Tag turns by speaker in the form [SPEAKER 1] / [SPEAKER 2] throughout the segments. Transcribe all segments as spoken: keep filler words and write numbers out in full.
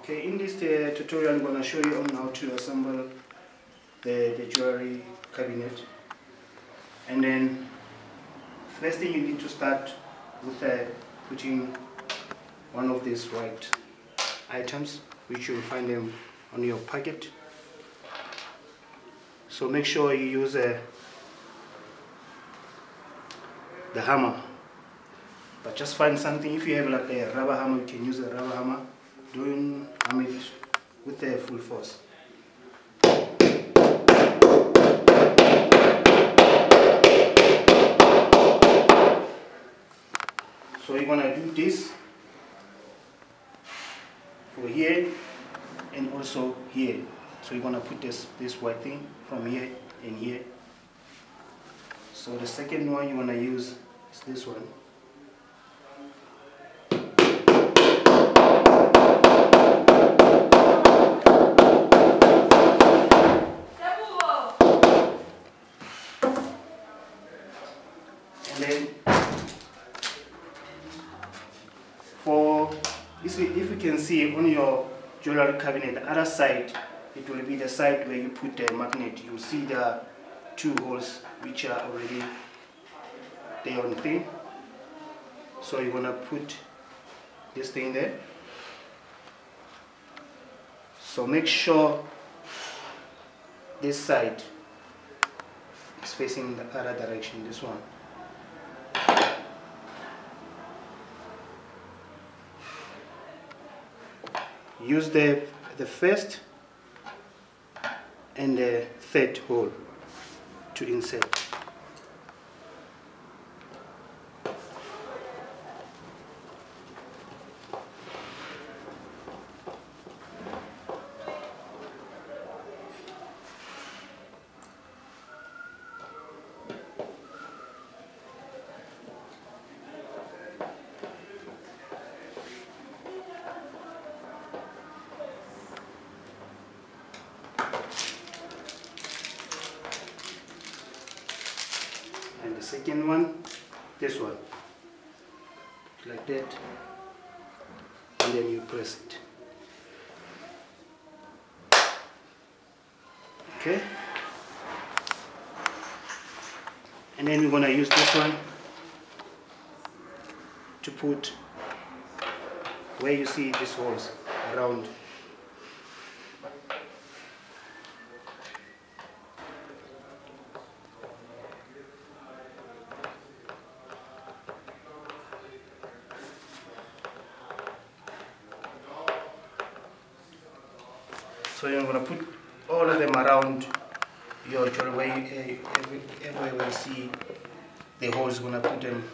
[SPEAKER 1] Okay, in this uh, tutorial I'm going to show you on how to assemble the, the jewelry cabinet. And then first thing you need to start with uh, putting one of these white items, which you'll find them on your packet. So make sure you use uh, the hammer, but just find something. If you have like a rubber hammer, you can use a rubber hammer. Don't hammer it with the full force. So you're gonna do this for here and also here. So you're gonna put this this white thing from here and here. So the second one you wanna use is this one. And then for this, if you can see on your jewelry cabinet, the other side, it will be the side where you put the magnet. You'll see the two holes which are already there on the thing. So you're gonna put this thing there. So make sure this side is facing the other direction, this one. Use the, the first and the third hole to insert. And the second one, this one, like that, and then you press it. Okay, and then we're gonna use this one to put where you see these holes around. So you're going to put all of them around your jewelry, where you, uh, every, everywhere you see the holes, you're going to put them.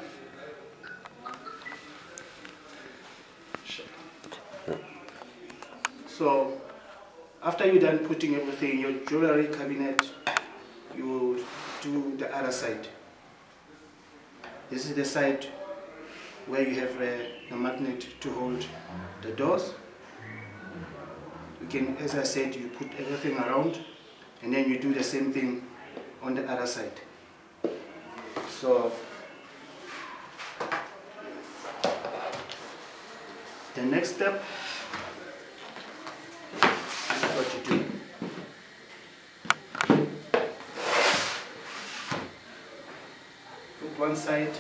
[SPEAKER 1] So after you're done putting everything in your jewelry cabinet, you do the other side. This is the side where you have uh, the magnet to hold the doors. You can, as I said, you put everything around, and then you do the same thing on the other side. So the next step is what you do. Put one side.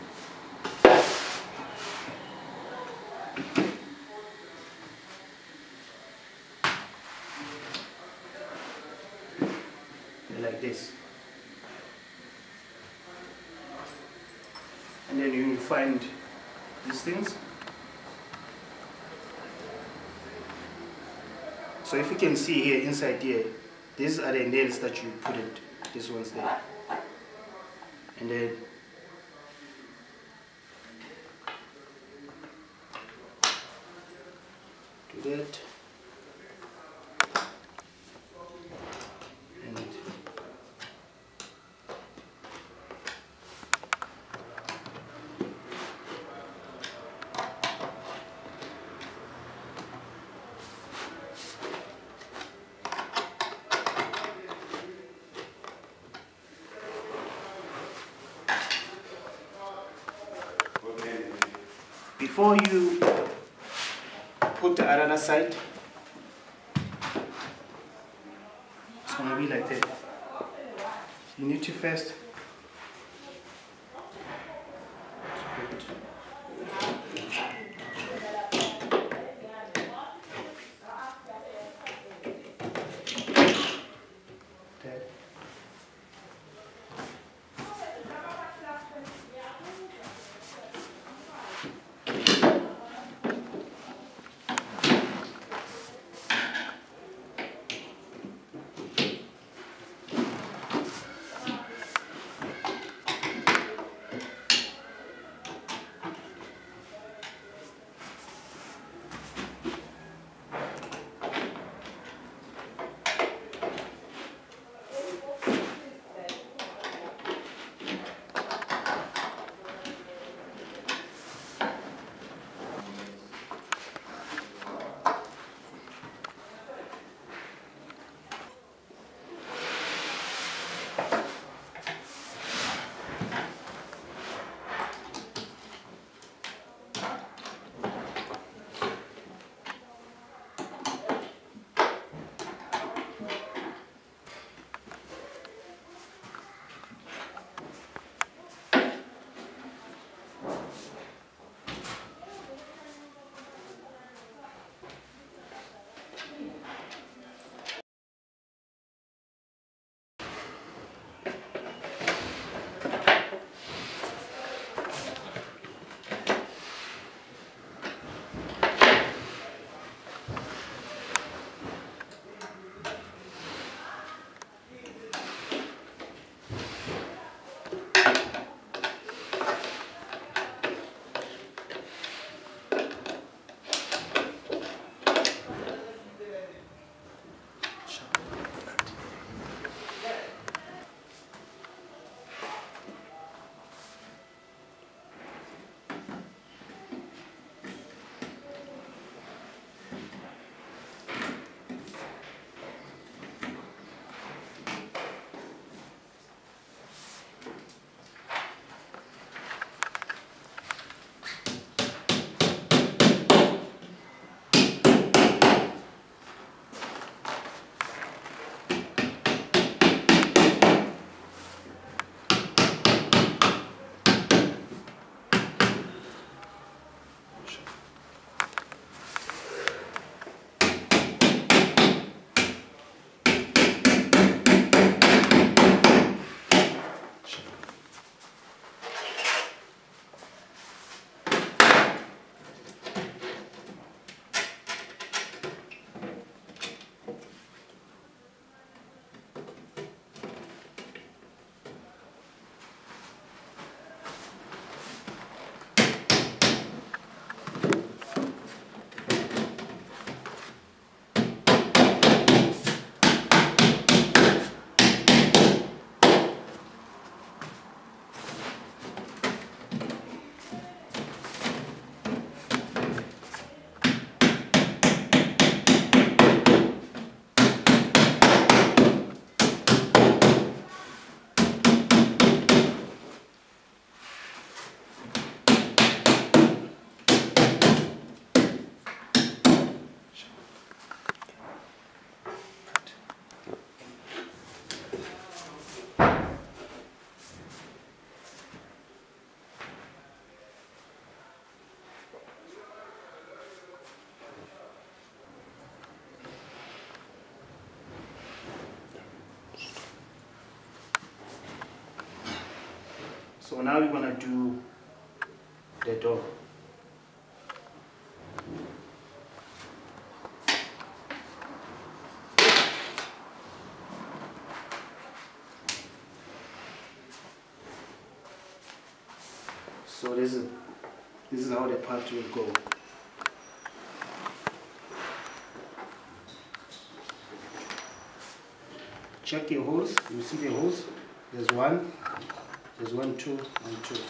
[SPEAKER 1] Like this, and then you will find these things. So if you can see here, inside here, these are the nails that you put it, this one's there, and then do that. Before you put the other side. It's gonna be like that. You need to first So now we're going to do the door. So this is this is how the part will go. Check your holes. You see the holes? There's one, there's one, two, and two.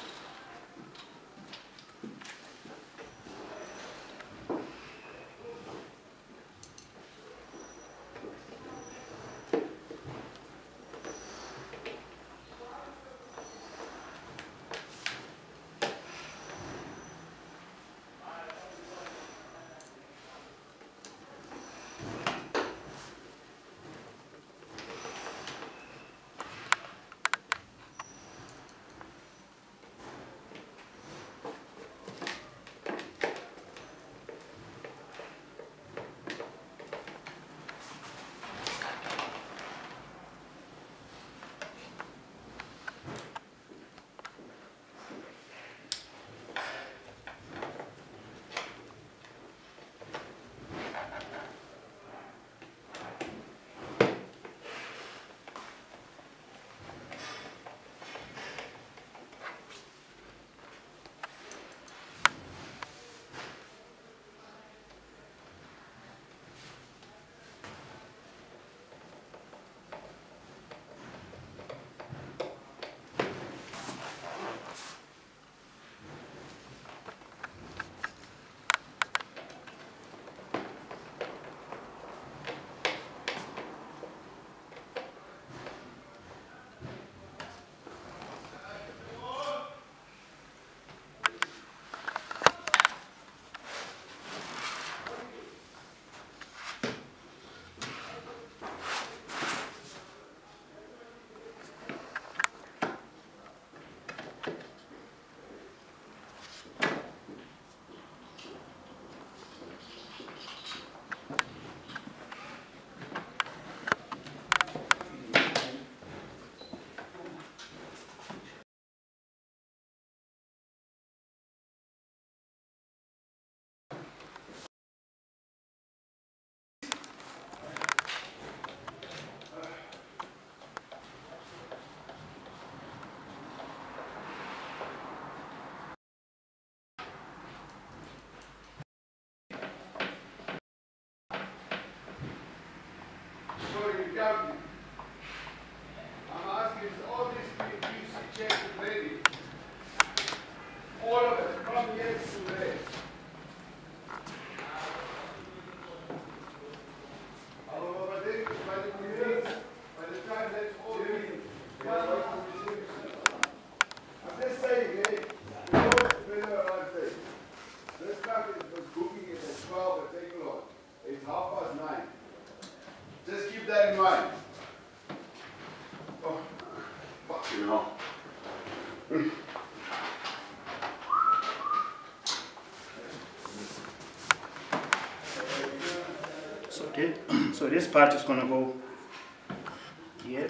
[SPEAKER 1] Okay, so this part is gonna go here.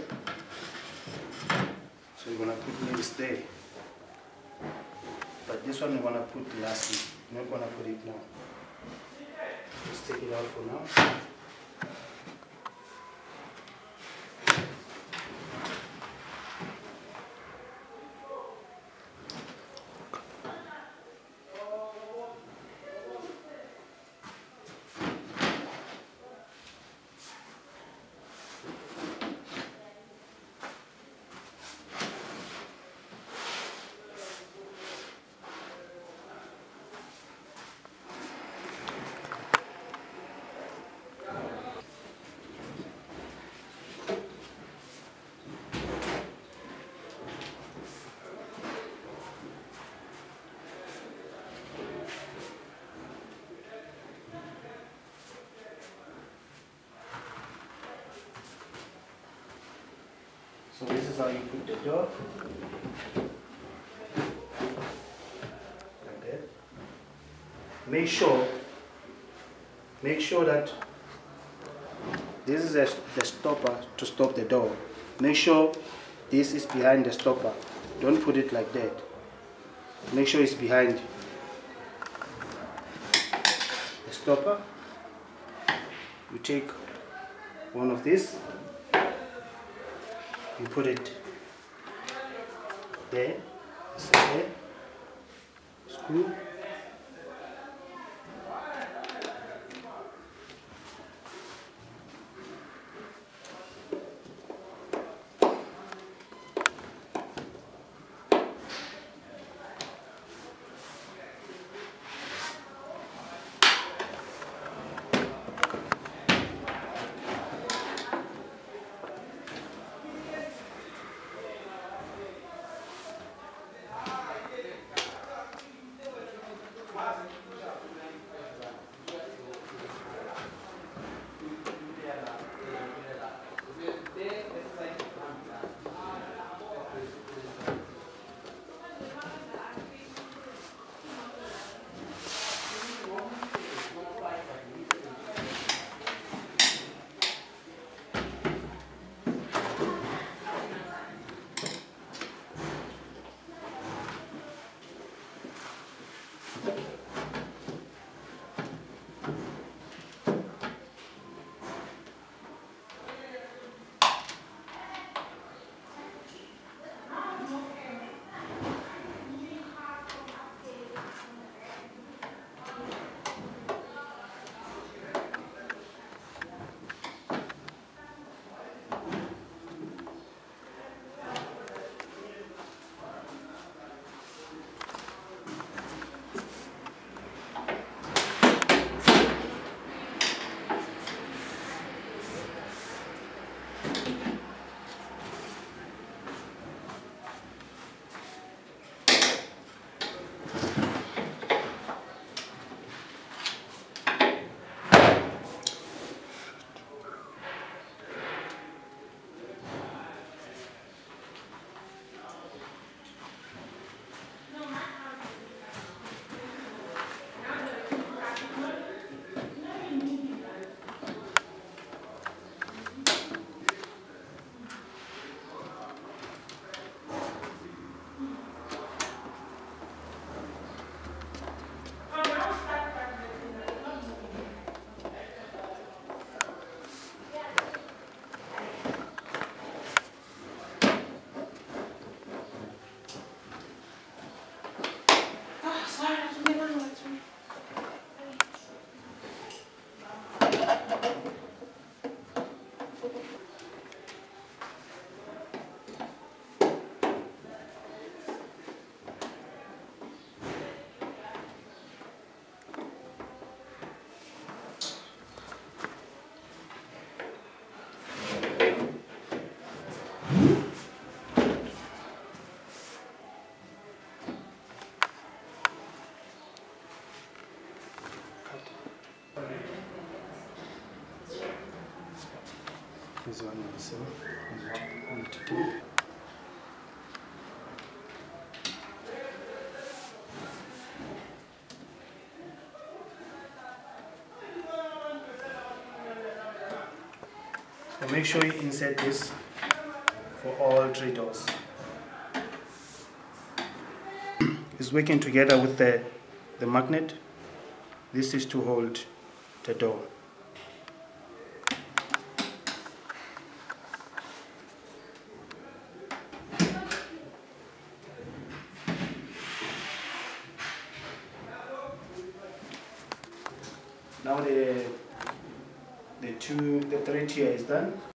[SPEAKER 1] So you're gonna put nails there. But this one we're gonna put lastly. We're not gonna put it now. Just take it out for now. So this is how you put the door. Like that. Make sure, make sure that this is a, the stopper to stop the door. Make sure this is behind the stopper. Don't put it like that. Make sure it's behind the stopper. You take one of these. You put it there, there, screw. This one also need to do. So make sure you insert this for all three doors. It's working together with the, the magnet. This is to hold the door. Now the the two the three tier is done.